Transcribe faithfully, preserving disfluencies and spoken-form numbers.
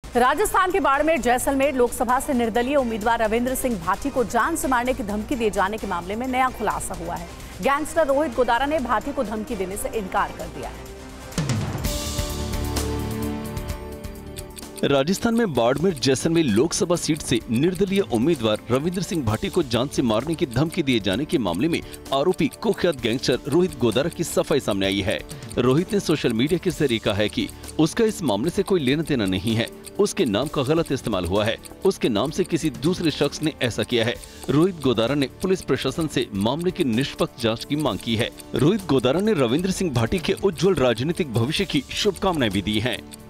राजस्थान के बाड़मेर जैसलमेर लोकसभा से निर्दलीय उम्मीदवार रविंद्र सिंह भाटी को जान से मारने की धमकी दिए जाने के मामले में नया खुलासा हुआ है। गैंगस्टर रोहित गोदारा ने भाटी को धमकी देने से इनकार कर दिया है। राजस्थान में बाड़मेर जैसलमेर लोकसभा सीट से निर्दलीय उम्मीदवार रविंद्र सिंह भाटी को जान से मारने की धमकी दिए जाने के मामले में आरोपी कुख्यात गैंगस्टर रोहित गोदारा की सफाई सामने आई है। रोहित ने सोशल मीडिया के जरिए कहा है कि उसका इस मामले से कोई लेना देना नहीं है, उसके नाम का गलत इस्तेमाल हुआ है, उसके नाम से किसी दूसरे शख्स ने ऐसा किया है। रोहित गोदारा ने पुलिस प्रशासन से मामले की निष्पक्ष जांच की मांग की है। रोहित गोदारा ने रविंद्र सिंह भाटी के उज्जवल राजनीतिक भविष्य की शुभकामनाएं भी दी हैं।